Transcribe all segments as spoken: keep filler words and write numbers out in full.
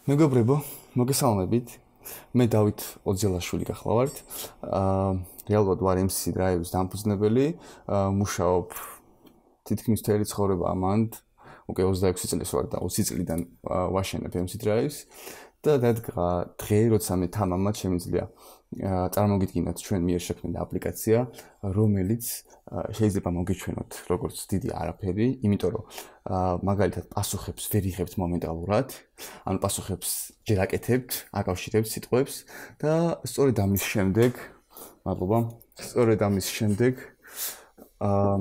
მეგობრებო, მოგესალმებით. მე დავით ოძელაშვილი გახლავართ. აა რეალურად ვარ ემსი დრაივის დამფუძნებელი. მუშაობ თითქმის მთელი ცხოვრება ამანდ. უკვე ოცდაექვსი წლის ვარ და ოცი წლიდან ვაშენებ ემსი დრაივს. და დადგა დღე, როცა მე თამამად შემიძლია წარმოგიდგინოთ ჩვენ მიერ შექმნილი აპლიკაცია, რომელიც შეიძლება მოგეჩვენოთ როგორც დიდი არაფერი, იმიტომ რომ მაგალითად პასუხებს ვერ იღებთ მომენტალურად, ანუ პასუხებს ჯერ აკეთებთ, აკავშირებთ სიტყვებს და სწორედ ამის შემდეგ, მადლობა, სწორედ ამის შემდეგ აა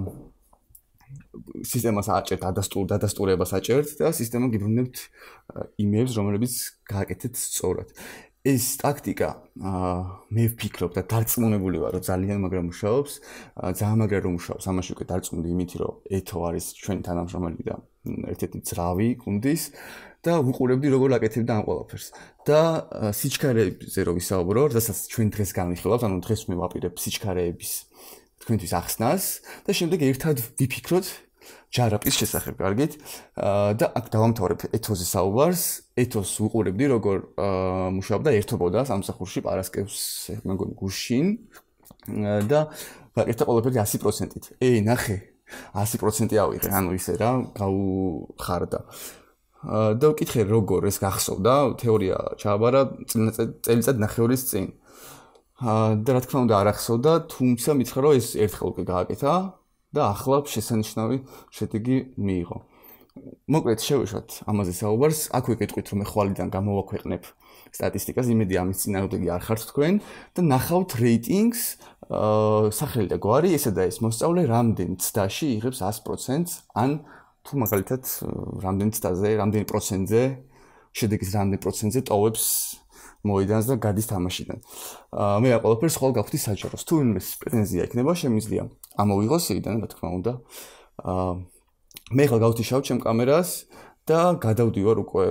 სისტემას აჭერთ, ადასტურ, დადასტურებას აჭერთ და სისტემა გიბრუნებთ იმებს, რომლებიც გააკეთეთ სწორად. ეს ტაქტიკა მე ვფიქრობ და დარწმუნებული ვარ, რომ ძალიან მაგრა მუშაობს, ძალიან მაგრა რომ მუშაობს, ამაში უკვე დარწმუნდი იმით, რომ ეთო არის ჩვენი თანამშრომელი და ერთ-ერთი ძრავი გუნდის და ვუყურებდი როგორ აკეთებდა ამ ყველაფერს. და სიჩქარეებზე რო ვისაუბრო, რასაც ჩვენ დღეს განვიხილავთ, ანუ დღეს მე ვაპირებ სიჩქარეების თქვენთვის ახსნას და შემდეგ ერთად ვიფიქროთ ჯარაპის შესახებ, კარგით? და აქ დავამთავრებ ეთოზე საუბარს, ეთოს ვუყურებდი როგორ მუშაობდა ერთობოდა სამსახურში პარასკევს, მეგონი გუშინ და ვაკეთე ყველაფერი ასი პროცენტით. ეი, ნახე, ასი პროცენტი ავიღე, ანუ ისე რა, გავხარდა. და ვკითხე როგორ ეს გახსოვდა, თეორია ჩააბარა წელიწად ნახევრის წინ. და რა თქმა უნდა არ ახსოვდა, თუმცა მითხრა რომ ეს ერთხელ უკვე გააკეთა და ახლა შესანიშნავი შედეგი მიიღო. მოკლედ შევეშვათ ამაზე საუბარს, აქვე გეტყვით რომ მე ხვალიდან გამოვაქვეყნებ სტატისტიკას, იმედი ამის წინააღმდეგი არ ხართ თქვენ და ნახავთ რეიტინგს, სახელი და გვარი, ესა და ეს მოსწავლე რამდენ ცდაში იღებს ას პროცენტს, ან თუ მაგალითად რამდენ ცდაზე, რამდენი პროცენტზე, შედეგის რამდენ პროცენტზე ტოვებს მოედანს და გადის თამაშიდან. მე რა ყველაფერს ხვალ გავხდი საჯაროს. თუ ვინმეს პრეტენზია ექნება, შემიძლია ამოვიღოს იქიდან, რა თქმა უნდა. მე ხვალ გავთიშავ ჩემ კამერას და გადავდივარ უკვე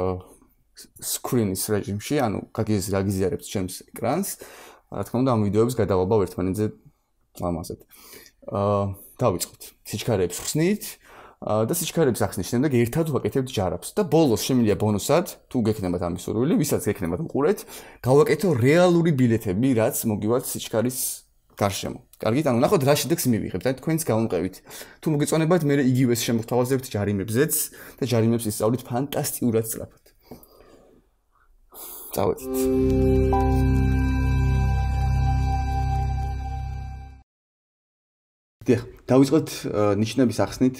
screen-ის რეჟიმში, ანუ გაგიზიარებთ ჩემს ეკრანს. რა თქმა უნდა, ამ ვიდეოებს გადავაბავ ერთმანეთზე ლამაზად. დავიწყოთ. სიჩქარეებს ხსნით და სიჩქარეების ახსნის შემდეგ ერთად ვაკეთებთ ჯარაპს და ბოლოს შემიძლია ბონუსად, თუ გექნებათ ამის სურვილი, ვისაც გექნებათ უყურეთ, გავაკეთო რეალური ბილეთები, რაც მოგივართ სიჩქარის გარშემო. კარგით, ანუ ნახოთ რა შედეგს მივიღებთ და თქვენს გამომყევით. თუ მოგეწონებათ, მე იგივეს შემოგთავაზებთ ჯარიმებზეც და ჯარიმებს ისწავლით ფანტასტიკურად სწრაფად. წავედით. დიახ, დავიწყოთ ნიშნების ახსნით.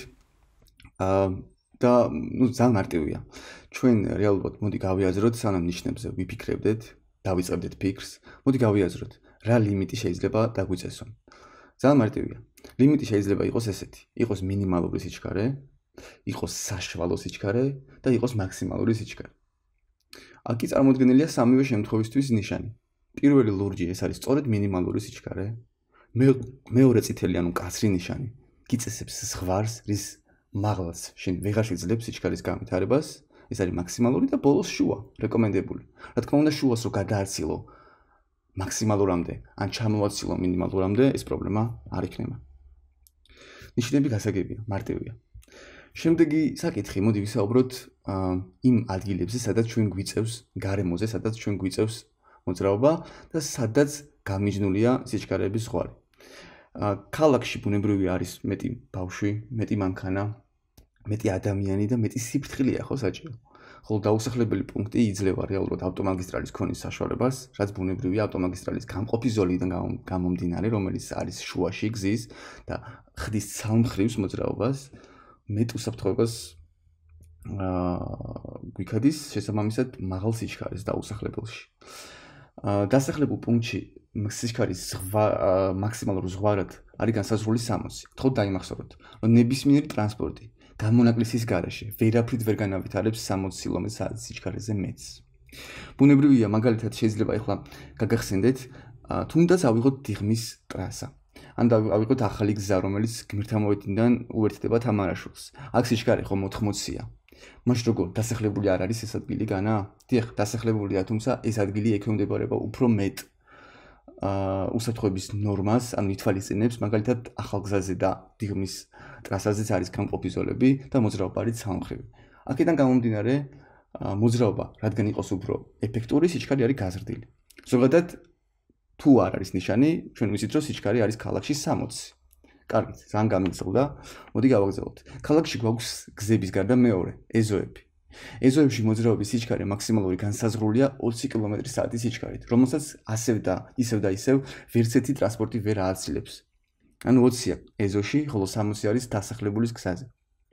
და ნუ ძალიან მარტივია. ჩვენ რეალურად მოდი გავიაზროთ, სანამ ნიშნებზე ვიფიქრებდეთ, დავიწყებდეთ ფიქრს, მოდი გავიაზროთ, რა ლიმიტი შეიძლება დაგვიწესონ. ძალიან მარტივია. ლიმიტი შეიძლება იყოს ესეთი: იყოს მინიმალური სიჩქარე, იყოს საშუალო სიჩქარე და იყოს მაქსიმალური სიჩქარე. აქ კი წარმოდგენილია სამივე შემთხვევისთვის ნიშანი. პირველი ლურჯი ეს არის სწორედ მინიმალური სიჩქარე. მეორე წითელი ანუ კაცრი ნიშანი გიწესებს ზღვარს, რის მაღლაც შენ ვეღარ შეძლებს სიჩქარის განვითარებას, ეს არის მაქსიმალური და ბოლოს შუა, რეკომენდებული. რა თქმა უნდა, შუას რო გადაარცილო მაქსიმალურამდე, ან ჩამოვაცილო მინიმალურამდე, ეს პრობლემა არ იქნება. ნიშნები გასაგებია, მარტივია. შემდეგი საკითხი, მოდი ვისაუბროთ იმ ადგილებზე, სადაც ჩვენ გვიწევს გარემოზე, სადაც ჩვენ გვიწევს მოძრაობა და სადაც გამიჯნულია სიჩქარეების ზღვარი. ქალაქში ბუნებრივი არის მეტი ბავშვი, მეტი მანქანა, მეტი ადამიანი და მეტი სიფრთხილეა ხო საჭირო. ხოლო დაუსახლებელი პუნქტი იძლევა რეალურად ავტომაგისტრალის ქონის საშუალებას, რაც ბუნებრივია ავტომაგისტრალის გამყოფი ზოლიდან გამომდინარე, რომელიც არის შუაში გზის და ხდის ცალმხრივს მოძრაობას, მეტ უსაფრთხოებას გვიქადის შესაბამისად მაღალ სიჩქარეს დაუსახლებელში. დასახლებულ პუნქტში სიჩქარის მაქსიმალურ ზღვარად არის განსაზღვრული სამოცი. თქო დაიმახსოვროთ, რომ ნებისმიერი ტრანსპორტი გამონაკლისის გარეშე ვერაფრით ვერ განავითარებს სამოცი კილომეტრ-საათის სიჩქარეზე მეტს. ბუნებრივია, მაგალითად შეიძლება ახლა გაგახსენდეთ, თუნდაც ავიღოთ დიღმის ტრასა. ან ავიღოთ ახალი გზა, რომელიც გმირთამოვიდიდან უერთდება თამარაშვილს. აქ სიჩქარე ხომ ოთხმოცია. მაშინ როგორ დასახლებული არ არის ეს ადგილი განა? დიახ, დასახლებულია, თუმცა ეს ადგილი ექვემდებარება უფრო მეტ უსაფრთხოების ნორმას, ანუ ითვალისწინებს, მაგალითად ახალ გზაზე და დიღმის ტრასაზეც არის გამყოფი ზოლები და მოძრაობა არის ცალმხრივი. აქედან გამომდინარე, მოძრაობა, რადგან იყოს უფრო ეფექტური, სიჩქარე არის გაზრდილი. ზოგადად თუ არ არის ნიშანი, ჩვენ ვიცით, რომ სიჩქარე არის ქალაქში სამოცი. კარგით, ძალიან გამიწყდა. მოდი გავაგზავნოთ. ქალაქში გვაქვს გზების გარდა მეორე, ეზოები. ეზოებში მოძრაობის სიჩქარე მაქსიმალური განსაზღვრულია ოცი კილომეტრი საათის სიჩქარით, რომელსაც ასევე და ისევ და ისევ ვერცერთი ტრანსპორტი ვერ ააცილებს. ანუ ოცია ეზოში, ხოლო სამოცი არის დასახლებულის გზაზე.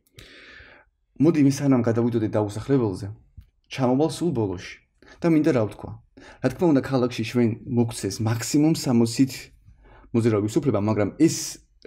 მოდი მე სანამ გადავიდოდეთ დაუსახლებელზე, ჩამოვალ სულ ბოლოში და მინდა რა ვთქვა. რა თქმა უნდა, ქალაქში ჩვენ მოგცეს მაქსიმუმ სამოცით მოძრაობის უფლება, მაგრამ ეს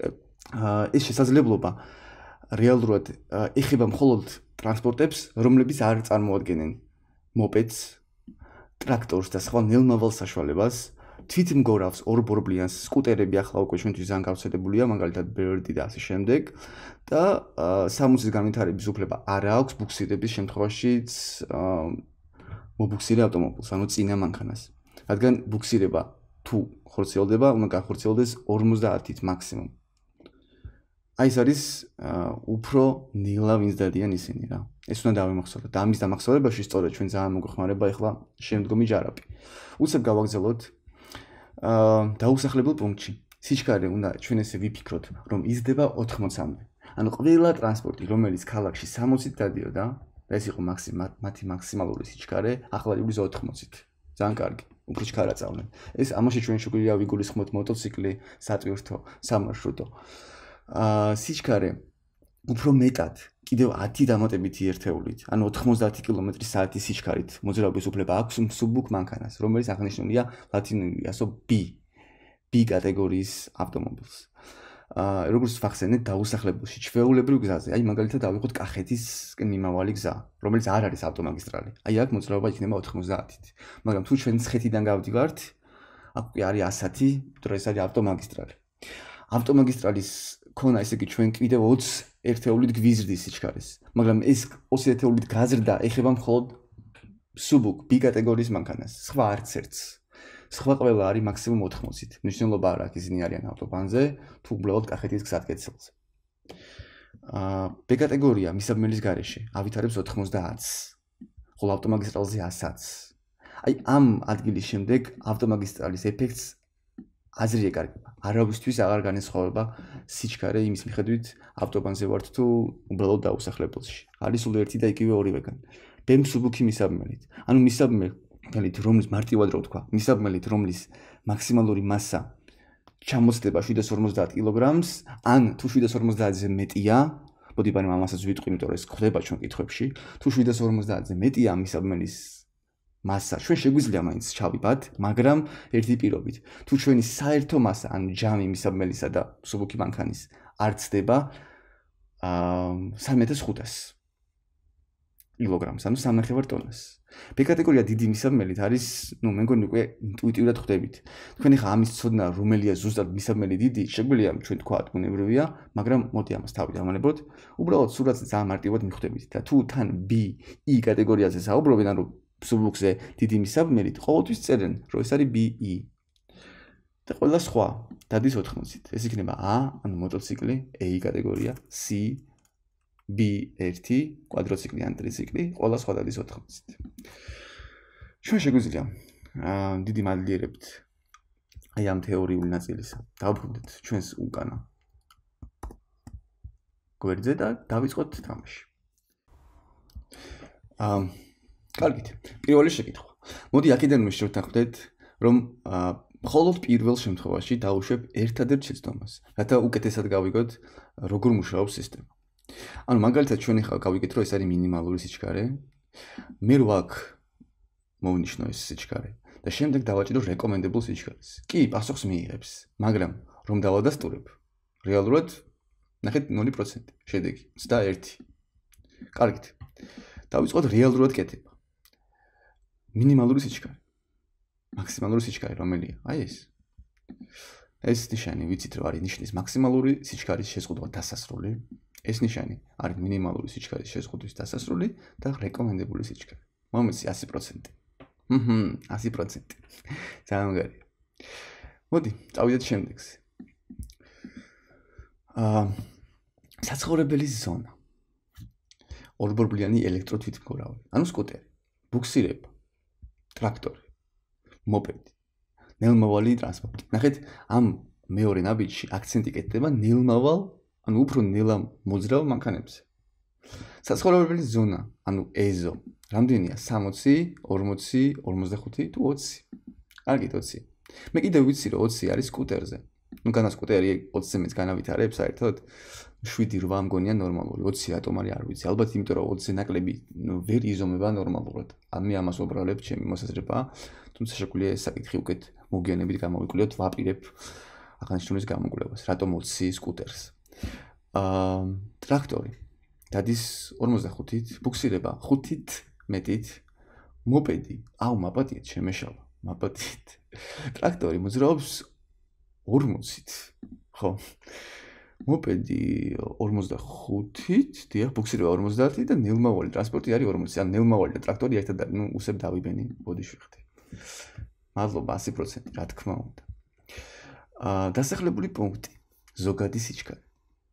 ეს შესაძლებლობა რეალურად ეხება მხოლოდ ტრანსპორტებს, რომლებიც არ წარმოადგენენ მოპედს, ტრაქტორს და სხვა ნელმავალ საშუალებას, თვითმგორავს, ორბორბლიანს, სკუტერები ახლა უკვე ჩვენთვის ძალიან გავრცელებულია, მაგალითად ბერდი და ასე შემდეგ და სამოცის განვითარების უფლება არ აქვს ბუქსირების შემთხვევაშიც მობუქსირე ავტომობილს, ანუ წინა მანქანას. რადგან ბუქსირება თუ ხორციელდება, უნდა განხორციელდეს ორმოცდაათით მაქსიმუმ. აი ეს არის უფრო ნელა ვინც დადიან ისინი რა. ეს უნდა დავიმახსოვროთ. და ამის დამახსოვრებაში სწორედ ჩვენ ძალიან მოგვეხმარება ახლა შემდგომი ჯარაპი. უცებ გავაგზავნოთ დაუსახლებელ პუნქტში. სიჩქარე უნდა ჩვენ ესე ვიფიქროთ, რომ იზრდება ოთხმოცამდე. ანუ ყველა ტრანსპორტი, რომელიც ქალაქში სამოცით დადიოდა, და ეს იყო მათი მაქსიმალური სიჩქარე, ახლა იბლის ოთხმოცით. ძალიან კარგი. უფრო ჩქარა წავდნენ. ეს ამაში ჩვენ შეგვიძლია ვიგულისხმოთ მოტოციკლი, სატვირთო, სამარშრუტო. აა სიჩქარე უფრო მეტად კიდევ ათი დამატებითი ერთეულით, ანუ ოთხმოცდაათი კილომეტრი საათის სიჩქარით მოძრაობის უფლება აქვს მსუბუქ მანქანას, რომელიც აღნიშნულია ლათინური ასო B, B კატეგორიის ავტომობილს. აა როგორც ვახსენეთ, დაუსახლებელში ჩვეულებრივ გზაზე, აი მაგალითად ავიღოთ კახეთისკენ მიმავალი გზა, რომელიც არ არის ავტომაგისტრალი. აი აქ მოძრაობა იქნება ოთხმოცდაათით. მაგრამ თუ ჩვენ ცხეთიდან გავდივართ, აქ კი არის ასათი, იმიტომ რომ ეს არის ავტომაგისტრალი. ავტომაგისტრალის ქონა, ესე იგი ჩვენ კიდევ ოცი ერთეულით გვიზრდის სიჩქარეს, მაგრამ ეს ოცი ერთეულით გაზრდა ეხება მხოლოდ მსუბუქ B კატეგორიის მანქანას, სხვა არც ერთს. სხვა ყველა არის მაქსიმუმ ოთხმოცით. მნიშვნელობა არ აქვს, ისინი არიან ავტობანზე, თუ უბრალოდ კახეთის გზატკეცილზე. აა B კატეგორია მისაბმელის გარეშე ავითარებს ოთხმოცდაათს, ხოლო ავტომაგისტრალზე ასათს. აი ამ ადგილის შემდეგ ავტომაგისტრალის ეფექტს აზრი ეკარგება. არავისთვის აღარ განესხვავება სიჩქარე იმის მიხედვით ავტობანზე ვართ თუ უბრალოდ დაუსახლებელში. არის სულ ერთი და იგივე ორივეგან. B მსუბუქი მისაბმელით. ანუ მისაბმელით, რომლის მარტივად რო ვთქვა, მისაბმელით, რომლის მაქსიმალური მასა ჩამოცდება შვიდას ორმოცდაათ კილოგრამს, ან თუ შვიდას ორმოცდაათზე მეტია, მოდი ბანემ ამასაც ვიტყვი, იმიტომ რომ ეს ხდება ჩვენ კითხვებში, თუ შვიდას ორმოცდაათზე მეტია მისაბმელის მასა, ჩვენ შეგვიძლია მაინც ჩავიბათ, მაგრამ ერთი პირობით. თუ ჩვენი საერთო მასა, ანუ ჯამი მისაბმელისა და მსუბუქი მანქანის არ ცდება სამი ათას ხუთას კილოგრამს, ანუ სამნახევარ ტონას. B კატეგორია დიდი მისაბმელით არის, ნუ მე მგონი უკვე ინტუიტიურად ხვდებით. თქვენ ახლა ამის ცოდნა, რომელია ზუსტად მისაბმელი დიდი, შეგვიძლია ჩვენ თქვათ ბუნებრივია, მაგრამ მოდი ამას თავი დავანებოთ. უბრალოდ სურათს ძალიან მარტივად მიხვდებით და თუ თან B, E კატეგორიაზე საუბრობენ, ანუ მსუბუქზე დიდი მისაბმელით, ყოველთვის წერენ, რომ ეს არის B, E. და ყველა სხვა დადის ოთხმოცით. ეს იქნება A, ანუ მოტოციკლი, A კატეგორია, C, B ერთი, კვადროციკლი ან ტრიციკლი, ყველა სხვა დადის ოთხმოცით. ჩვენ შეგვიძლია დიდი მადლიერებთ აი ამ თეორიული ნაწილისა. დავბრუნდეთ ჩვენს უკანა გვერდზე და დავიწყოთ თამაში. აა კარგით. პირველი შეკითხვა. მოდი აქედან მოვშევთანხმდეთ, რომ მხოლოდ პირველ შემთხვევაში დავუშვებ ერთადერთ შეცდომას, რათა უკეთესად გავიგოთ, როგორ მუშაობს სისტემა. ანუ მაგალითად ჩვენ ახლა გავიგეთ, რომ ეს არის მინიმალური სიჩქარე. მე რო აქ მოვნიშნო ეს სიჩქარე და შემდეგ დავაჭირო რეკომენდებულ სიჩქარეს. კი, პასუხს მიიღებს, მაგრამ რომ დავადასტურებ, რეალურად ნახეთ ნული პროცენტი, შედეგი ოცდაერთი. კარგით. დავიწყოთ რეალურად კეთება. მინიმალური სიჩქარე. მაქსიმალური სიჩქარე რომელია? აი ეს. ეს ნიშანი ვიცით რომ არის ნიშნის მაქსიმალური სიჩქარის შეზღუდვა დასასრული. ეს ნიშანი არის მინიმალური სიჩქარის შეზღუდვის დასასრული და რეკომენდებული სიჩქარე. მომეცი ასი პროცენტი. ჰმმ, ასი პროცენტი. ძალიან მაგარია. მოდი, წავიდეთ შემდეგზე. აა საცხოვრებელი ზონა. ორბორბლიანი ელექტროთვითმფრინავი, ანუ სკუტერი, ბუქსირება, ტრაქტორი, მოპედი, ნელმავალი ტრანსპორტი. ნახეთ, ამ მეორე ნაბიჯში აქცენტი კეთდება ნელმავალ, ანუ უფრო ნელამოძრავ მანქანებზე. საცხოვრებელი ზონა, ანუ ეზო, რამდენია? სამოცი, ორმოცი, ორმოცდახუთი თუ ოცი. კარგით, ოცი. მე კიდევ ვიცი, რომ ოცი არის სკუტერზე. ნუ განა სკუტერი ოცზე მეც განავითარებ საერთოდ. შვიდი რვა მგონია ნორმალური, ოცი ატომარი არ ვიცი. ალბათ იმიტომ რომ ოცზე ნაკლები ვერ იზომება ნორმალურად. მე ამას ვუბრალებ, ჩემი მოსაზრებაა, თუმცა შეგვიძლია ეს საკითხი უკეთ მოგვიანებით გამოვიკვლიოთ, ვაპირებ აღნიშნულის გამოკვლევას, რატომ ოცი სკუტერს. აა ტრაქტორი დადის ორმოცდახუთით, ბუქსირება ხუთით, მეტით, მოპედი, აუ მაპატიეთ შემეშალა, მაპატიეთ. ტრაქტორი მოძრაობს ორმოცით, ხო? მოპედი ორმოცდახუთით, დიახ, ბუქსირება ორმოცდაათით და ნელმავალი ტრანსპორტი არის ორმოცი. ან ნელმავალი და ტრაქტორი ერთად არის, ნუ უსებ დავიბენი, ბოდიში ვიხდი. მადლობა ასი პროცენტი, რა თქმა უნდა. აა დასახლებული პუნქტი, ზოგადი სიჩქარე.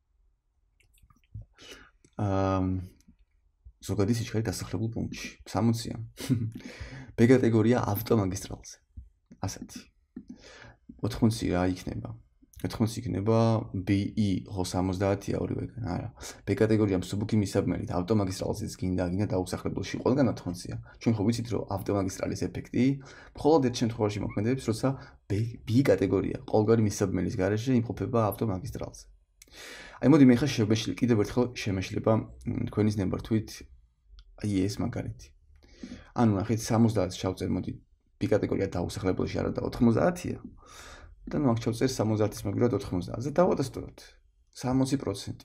აა ზოგადი სიჩქარე დასახლებულ პუნქტში, სამოცია. ბ კატეგორია ავტომაგისტრალზე. ასეთი. ოთხმოცი რა იქნება? ოთხმოცი იქნება ბი ი, ხო სამოცდაათია ორივეგან, არა. ბ კატეგორია მსუბუქი მისაბმელით ავტომაგისტრალზეც გინდა, გინდა დაუსახლებელში ყველგან ოთხმოცია. ჩვენ ხო ვიცით, რომ ავტომაგისტრალის ეფექტი მხოლოდ ერთ შემთხვევაში მოქმედებს, როცა ბ კატეგორია ყოველგვარი მისაბმელის გარეშე იმყოფება ავტომაგისტრალზე. აი მოდი მე ხა შემეშლი, კიდევ ერთხელ შემეშლება თქვენის ნებართვით აი ეს მაგალითი. ანუ ნახეთ სამოცდაათს ჩავწერ, მოდი ბ კატეგორია დაუსახლებელში არა და ოთხმოცდაათია. და ნუ აქ ჩავწერ სამოცდაათის მაგალითად ოთხმოცდაათზე დავადასტუროთ სამოცი პროცენტი.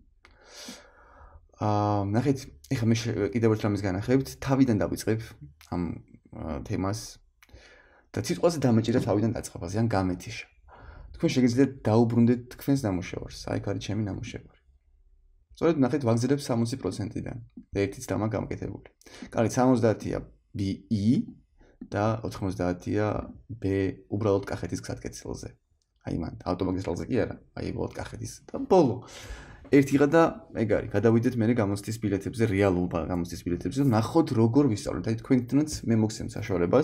აა ნახეთ, ეხლა მე კიდევ ერთ რამეს განახებთ, თავიდან დავიწყებ ამ თემას და სიტყვაზე დამეჭირა თავიდან დაწყებაზე, ან გამეთიშა. თქვენ შეგიძლიათ დაუბრუნდეთ თქვენს ნამუშევარს, აი აქ არის ჩემი ნამუშევარი. სწორედ ნახეთ, ვაგზელებ სამოცი პროცენტიდან და ერთიც დამა გამკეთებული. კარგი, სამოცდაათია ბი ი და ოთხმოცდაათია ბ უბრალოდ კახეთის გზატკეცილზე. აი მან ავტომაგისტრალზე კი არა, აი უბრალოდ კახეთის და ბოლო. ერთიღა და ეგ არის, გადავიდეთ მე გამოცდის ბილეთებზე, რეალურ გამოცდის ბილეთებზე, ნახოთ როგორ ვისწავლეთ. აი თქვენთანაც მე მოგცემთ საშუალებას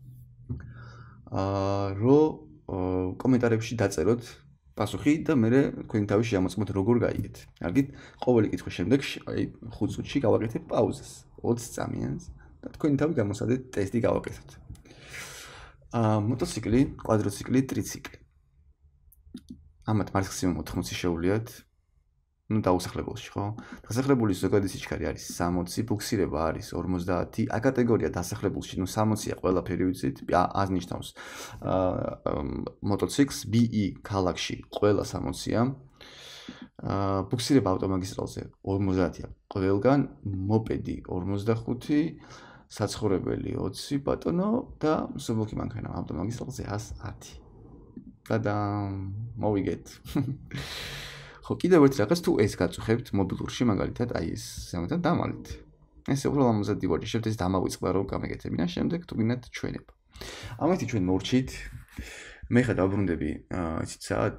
აა რო კომენტარებში დაწეროთ პასუხი და მე თქვენი თავი შემოწმოთ როგორ გაიგეთ. კარგით? ყოველი კითხვის შემდეგ აი ხუთ წუთში გავაკეთებ პაუზას, ოცი წამიანს და თქვენი თავი გამოსადეთ ტესტი გავაკეთოთ. აა მოტოციკლი, კვადროციკლი, ტრიციკლი. ამათ მაქსიმუმ ოთხმოცი შეუვლიათ. ნუ დაუსახლებელში, ხო? დასახლებული ზოგადი სიჩქარე არის სამოცი, ბუქსირება არის ორმოცდაათი, ა კატეგორია დასახლებულში, ნუ სამოცია ყველაფერი ვიცით, აღნიშნავს აა მოტოციკლს, ბი ი ქალაქში ყველა სამოცია. აა ბუქსირება ავტომაგისტრალზე ორმოცდაათია ყველგან, მოპედი ორმოცდახუთი, საცხოვრებელი ოცი ბატონო და მსუბუქი მანქანა ავტომაგისტრალზე ათი. და მოვიგეთ. ხო, კიდევ ერთ რაღაც თუ ეს გაწუხებთ მობილურში მაგალითად აი ეს ზემოდან დამალით. ეს უბრალოდ ამაზე დივარჯიშებთ, ეს დამავიწყდა რომ გამეკეთებინა, შემდეგ თუ გინდათ ჩვენება. ამით ჩვენ მორჩით. მე ხა დავბრუნდები ისიც საათ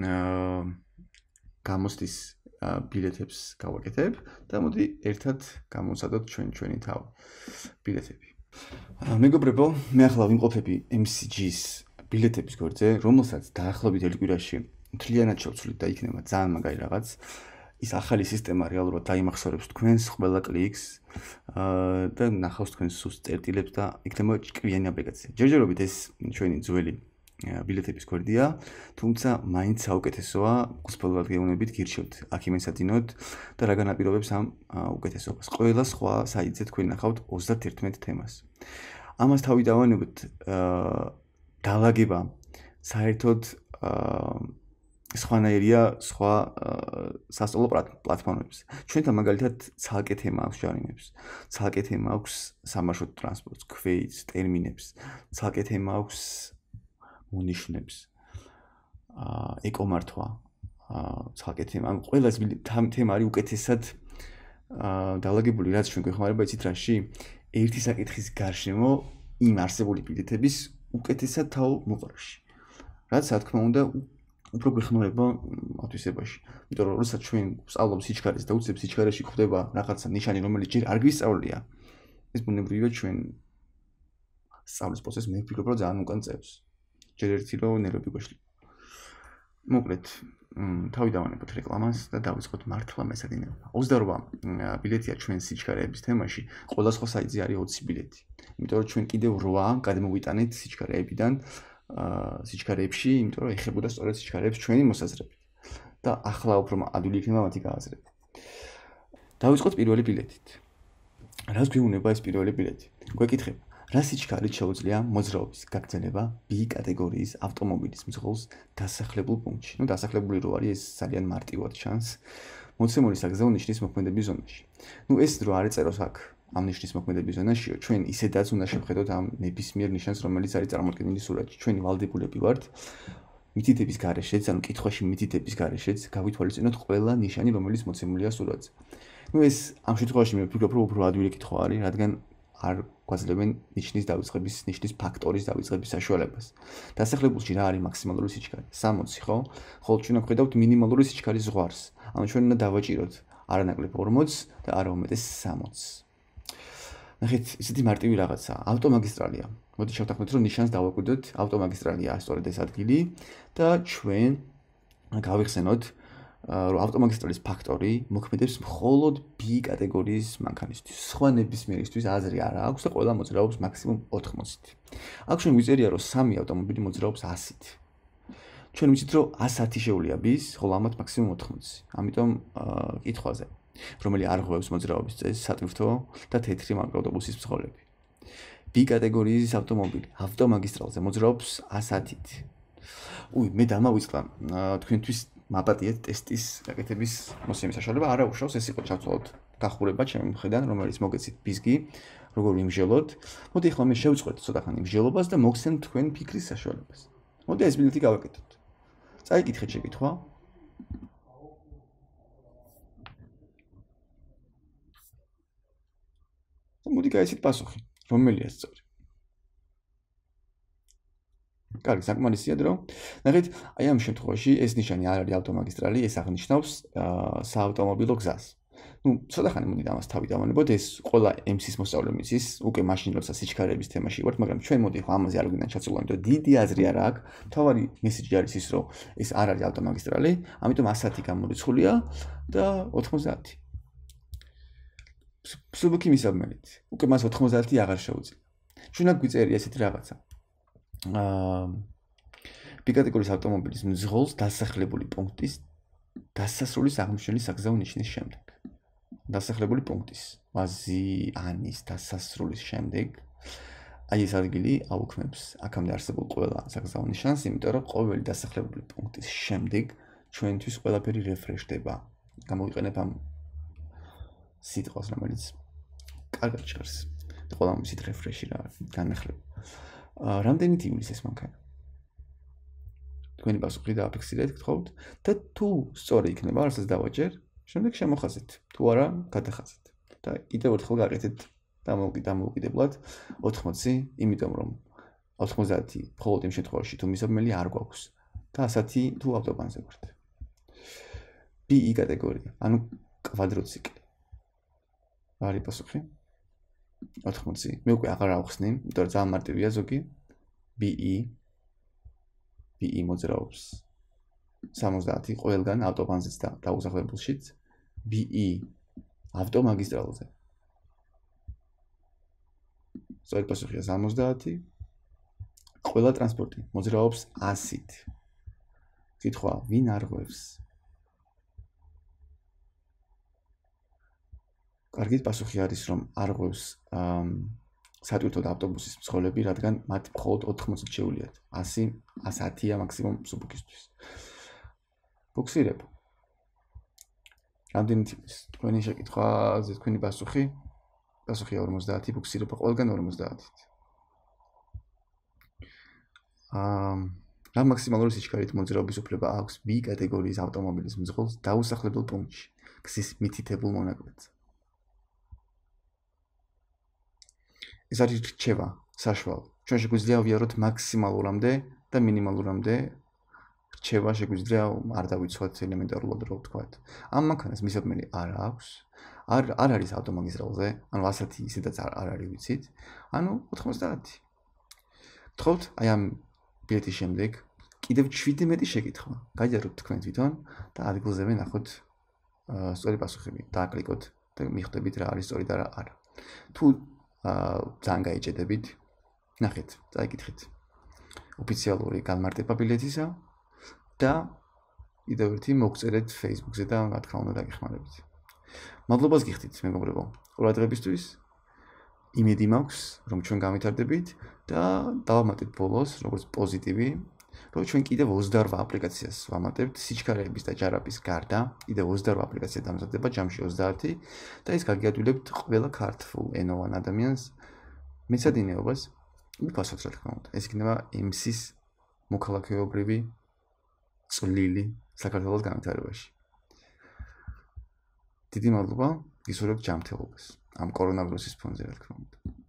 გამოცდის ბილეთებს გავაკეთებ და მოდი ერთად გამოვცადოთ ჩვენ ჩვენი თავი ბილეთები. მეგობრებო, მე ახლა ვიმყოფები ემსი ჯის ბილეთების გვერდზე, რომელსაც დაახლოებით ერთ კვირაში მთლიანად შევცვლით და იქნება ძალიან მაგარი რაღაც. ის ახალი სისტემა რეალურად დაიმახსოვრებს თქვენს ყველა კლიკს და ნახავს თქვენს სუსტ წერტილებს და იქნება ჭკვიანი აპლიკაცია. ჯერჯერობით ეს ჩვენი ძველი ბილეთების გვერდია, თუმცა მაინც საუკეთესოა, გულწრფელად გეუბნებით, გირჩევთ აქ იმენსაძინოთ და რა განაპირობებს ამ უკეთესობას. ყველა სხვა საიტზე თქვენ ნახავთ ოცდაათი თემას. ამას თავი დავანებთ დალაგება საერთოდ სხვანაირია სხვა სასწავლო პლატფორმებს. ჩვენთან მაგალითად ცალკე თემა აქვს ჯარიმებს, ცალკე თემა აქვს სამარშრუტო ტრანსპორტს, ქვეითს, ტერმინებს, ცალკე თემა აქვს მონიშნებს, ეკომართვა, ცალკე თემა. ყველა თემა არის უკეთესად დალაგებული, რაც ჩვენ გვეხმარება იცით რაში? ერთი საკითხის გარშემო იმ არსებული ბილეთების უკეთესად თავ მოყრაში. რაც რა თქმა უნდა უფრო გვეხმარება ათვისებაში. იმიტომ რომ როდესაც ჩვენ ვსწავლობთ სიჩქარეს და უცებ სიჩქარეში გვხვდება რაღაცა ნიშანი, რომელიც ჯერ არ გვისწავლია, ეს ბუნებრივია ჩვენ სწავლის პროცესს მე ვფიქრობ, რომ ძალიან უკან წევს. ჯერ ერთი რომ ნერვები გვეშლება. მოკლედ, თავი დავანებოთ რეკლამას და დავიწყოთ მართლა მესადინეობა. ოცდაორვა ბილეთია ჩვენ სიჩქარეების თემაში, ყველა სხვა საიტზე არის ოცი ბილეთი. იმიტომ რომ ჩვენ კიდევ რვა გადმოვიტანეთ სიჩქარეებიდან სიჩქარეებში, იმიტომ რომ ეხებოდა სწორედ სიჩქარეებს ჩვენი მოსაზრებით. და ახლა უფრო ადვილი იქნება მათი გააზრება. დავიწყოთ პირველი ბილეთით. რას გვეუბნება ეს პირველი ბილეთი? გვეკითხება, რა სიჩქარით შეუძლია მოძრაობის გაგრძელება B კატეგორიის ავტომობილის მძღოლს დასახლებულ პუნქტში. ნუ დასახლებული რო არის, ეს ძალიან მარტივად ჩანს. მოცემული საგზაო ნიშნის მოქმედების ზონაში. ნუ ეს რო არ ეწეროს აქ ამ ნიშნის მოქმედების ზონაშიო, ჩვენ ისედაც უნდა შევხედოთ ამ ნებისმიერ ნიშანს, რომელიც არის წარმოდგენილი სურათში. ჩვენი ვალდებულები ვართ მითითების გარეშეც, ანუ კითხვაში მითითების გარეშეც გავითვალისწინოთ ყველა ნიშანი, რომელიც მოცემულია სურათზე. ნუ ეს ამ შემთხვევაში მე ვფიქრობ, რომ უფრო ადვილი კითხვა არის, რადგან არ გვაძლევენ ნიშნის დავიწყების, ნიშნის ფაქტორის დავიწყების საშუალებას. დასახლებულში რა არის მაქსიმალური სიჩქარე? სამოცი, ხო? ხოლო ჩვენ ვხედავთ მინიმალური სიჩქარის ზღვარს. ანუ ჩვენ უნდა დავაჭიროთ არანაკლებ ორმოცს და არა უმეტეს სამოცს. ნახეთ, ისეთი მარტივი რაღაცაა. ავტომაგისტრალია. მოდი შევთანხმდეთ, რომ ნიშანს დავაკვირდოთ, ავტომაგისტრალია სწორედ ეს ადგილი და ჩვენ გავიხსენოთ, რომ ავტომაგისტრალის ფაქტორი მოქმედებს მხოლოდ B კატეგორიის მანქანისთვის. სხვა ნებისმიერისთვის აზრი არ აქვს და ყველა მოძრაობს მაქსიმუმ ოთხმოცით. აქ ჩვენ ვიწერია, რომ სამი ავტომობილი მოძრაობს ასით. ჩვენ ვიცით, რომ ასათი შეუძლია B-ს, ხოლო ამათ მაქსიმუმ ოთხმოცი. ამიტომ კითხვაზე, რომელი არ ღვევს მოძრაობის წესს, სატვირთო და თეთრი მიკროავტობუსის მძღოლები. B კატეგორიის ავტომობილი ავტომაგისტრალზე მოძრაობს ასათით. უი, მე დამავიწყდა თქვენთვის მაპატიეთ ტესტის გაკეთების მოსიემის საშუალება, არა უშავს, ეს იყო ჩავცვალოთ გახურება ჩემი მხრიდან, რომელიც მოგეცით ბიზგი, როგორ ვიმჟელოთ. მოდი ახლა მე შევწყვეტ ცოტახანი მჟელობას და მოგცემ თქვენ ფიქრის საშუალებას. მოდი ეს ბილეთი გავაკეთოთ. წაიკითხეთ შეკითხვა. და მოდი გაიცით პასუხი, რომელია სწორი. კარგი, საკმარისია დრო. ნახეთ, აი ამ შემთხვევაში ეს ნიშანი არ არის ავტომაგისტრალი, ეს აღნიშნავს საავტომობილო გზას. ნუ, ცოტახანი მოდი ამას თავი დავანებოთ, ეს ყველა ემსის მოსწავლემ იცის, უკვე მაშინ როცა სიჩქარეების თემაში ვართ, მაგრამ ჩვენ მოდი ხო ამაზე არ გვინდა ჩაცვალო, იმიტომ დიდი აზრი არა აქვს. მთავარი მესიჯი არის ის, რომ ეს არ არის ავტომაგისტრალი, ამიტომ ასათი გამორიცხულია და ოთხმოცდაათი. სუბუქი მისაბმელით. უკვე მას ოთხმოცდაათი აღარ შეუძლია. ჩვენ აქ გვიწერია ესეთი რაღაცა. აა B კატეგორიის ავტომობილის მძღოლს დასახლებული პუნქტის დასასრულის აღმოჩენილი საგზაო ნიშნის შემდეგ. დასახლებული პუნქტის ვაზიანის დასასრულის შემდეგ აი ეს ადგილი აუქმებს აქამდე არსებულ ყველა საგზაო ნიშანს, იმიტომ რომ ყოველი დასახლებული პუნქტის შემდეგ ჩვენთვის ყველაფერი რეფრეშდება. გამოვიყენებ ამ სიტყვას, რომელიც კარგად ჭარს. და ყველა მისით რეფრეში რა განახლება. რამდენით ივლის ეს მანქანა? თქვენი პასუხი დააფიქსირეთ, გთხოვთ და თუ სწორი იქნება, რასაც დავაჭერ, შემდეგ შემოხაზეთ, თუ არა, გადახაზეთ. და კიდევ ერთხელ გაკეთეთ დამოუკიდებლად ოთხმოცი, იმიტომ რომ ოთხმოცდაათი მხოლოდ იმ შემთხვევაში თუ მისაბმელი არ გვაქვს და ასათი თუ ავტობანზე ვართ. B კატეგორია, ანუ კვადროციკლი. რა არის პასუხი? ოთხმოცი. მე უკვე აღარ ავხსნი, იმიტომ რომ ძალიან მარტივია ზოგი. BE BE მოძრაობს სამოცდაათი ყველგან ავტობანზეც და დაუსახლებულშიც. BE ავტომაგისტრალზე. სწორი პასუხია სამოცდაათი. ყველა ტრანსპორტი მოძრაობს ასით. კითხვა, ვინ არ ღვევს? კარგი პასუხი არის, რომ არ ღვევს სატვირთო და ავტობუსის მძღოლები, რადგან მათ მხოლოდ ოთხმოცი შეუძლიათ. ასი, ასათია მაქსიმუმ სუბუქისთვის. ბუქსირებ. რამდენით ივლის? თქვენი შეკითხვაზე თქვენი პასუხი? პასუხია ორმოცდაათი, ბუქსირება ყველგან ორმოცდაათით. აა რა მაქსიმალური სიჩქარით მოძრაობის უფლება აქვს B კატეგორიის ავტომობილის მძღოლს დაუსახლებელ პუნქტში, გზის მითითებულ მონაკვეთზე? ეს არის რჩევა, საშუალო. ჩვენ შეგვიძლია ვიაროთ მაქსიმალურამდე და მინიმალურამდე რჩევა შეგვიძლია არ დავიცვათ ელემენტარულად რო ვთქვათ. ამ მანქანას მისადმელი არ აქვს. არ არ არის ავტომაგისტრალზე, ანუ ასეთი ისედაც არ არის ვიცით. ანუ ოთხმოცდაათი. გთხოვთ, აი ამ ბილეთის შემდეგ კიდევ შვიდმეტი შეკითხვა. გაიაროთ თქვენ თვითონ და ადგილზე ვნახოთ სწორი პასუხები. დააკლიკოთ და მიხვდებით რა არის სწორი და რა არა. თუ ძალიან გაიჭედებით, ნახეთ, წაიკითხეთ. ოფიციალური განმარტება ბილეთისა და კიდევ ერთი მოგწერეთ Facebook-ზე და რა თქმა უნდა დაგეხმარებით. მადლობას გიხდით, მეგობრებო, ყურადღებისთვის. იმედი მაქვს, რომ ჩვენ გავითარდებით და დავამატეთ ბოლოს, როგორც პოზიტივი, რომ ჩვენ კიდევ ოცდაორ აპლიკაციას ვამატებთ სიჩქარეების და ჯარაბის გარდა, კიდევ ოცდაორ აპლიკაცია დამზადდება, ჯამში ოცდაათი და ის გაგიადვილებთ ყველა ქართულ ენოვან ადამიანს მეცადინეობას უფასოდ, რა თქმა უნდა. ეს იქნება ემსის მოქალაქეობრივი წვლილი საქართველოს განვითარებაში. დიდი მადლობა, გისურვებთ ჯანმრთელობას ამ კორონავირუსის ფონზე, რა თქმა უნდა.